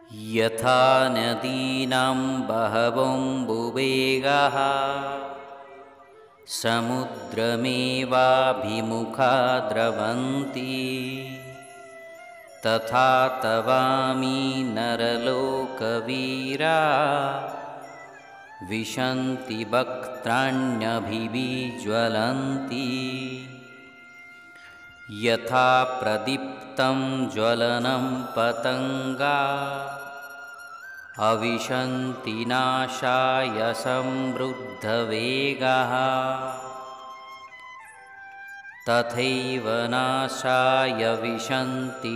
यथा नदीनां बहवोऽम्बुवेगाः समुद्रमेवाभिमुखा द्रवन्ति तथा तवामि नरलोकवीरा विशन्ति वक्त्राण्यभिविज्वलन्ति यथा प्रदीप्तं ज्वलनं पतंगा अविशन्ति नाशाय समृद्धवेगाः तथैव नाशाय विशन्ति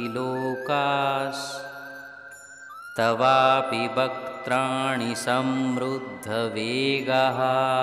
लोकास्तवापि वक्त्राणि समृद्धवेगाः।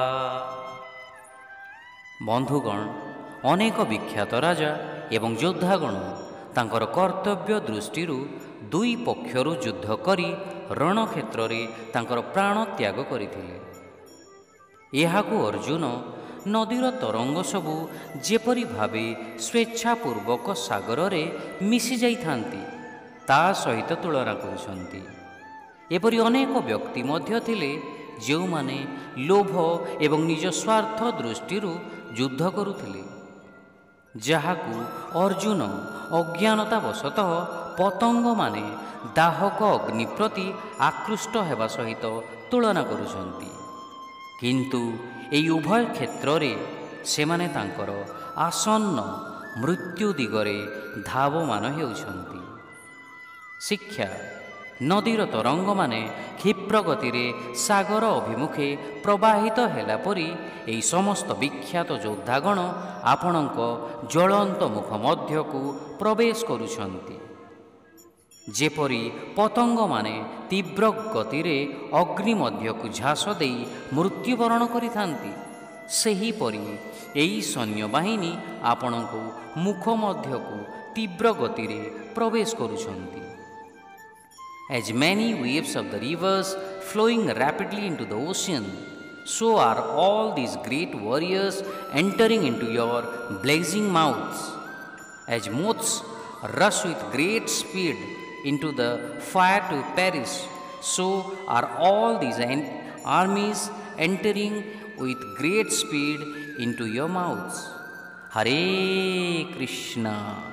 बंधुगण, अनेक विख्यात राजा एवं योद्धागण तांकर कर्तव्य दृष्टि दुई पक्षरु युद्ध करी रणक्षेत्र रे तांकर प्राण त्याग करथिले। एहाकु अर्जुन नदीर तरंग सबु जेपरि भावे स्वेच्छापूर्वक सागर रे मिसी जाइथांती ता सहित तुलना करुछंती। एपरि अनेक व्यक्ति मध्य थिले जेउ माने लोभ एवं निज स्वार्थ दृष्टि युद्ध करुथिले, जहाकु अर्जुन अज्ञानतावशतः पतंग माने दाहक अग्नि प्रति आकृष्ट हेबा सहित तुलना करुछंती। किंतु एई उभय क्षेत्र रे सेमाने तांकर आसन्न मृत्यु दिगरे धावमान हेउछंती। शिक्षा नदीर तरंग माने क्षिप्र गति रे सागर अभिमुखे प्रवाहित हेला परी एई समस्त विख्यात योद्धागण आपणक ज्वलंत मुख मध्यकु प्रवेश करुछंती। जेपरी पतंग माने तीव्र गति रे अग्नि मध्यकु झास देई मृत्युवरण करिथांती, सेही परी एई सैन्य बाहिनी आपणकु मुख मध्यकु तीव्र गति रे प्रवेश करुछंती। As many waves of the rivers flowing rapidly into the ocean, so are all these great warriors entering into your blazing mouths. As moths rush with great speed into the fire to perish, so are all these armies entering with great speed into your mouths. Hare Krishna.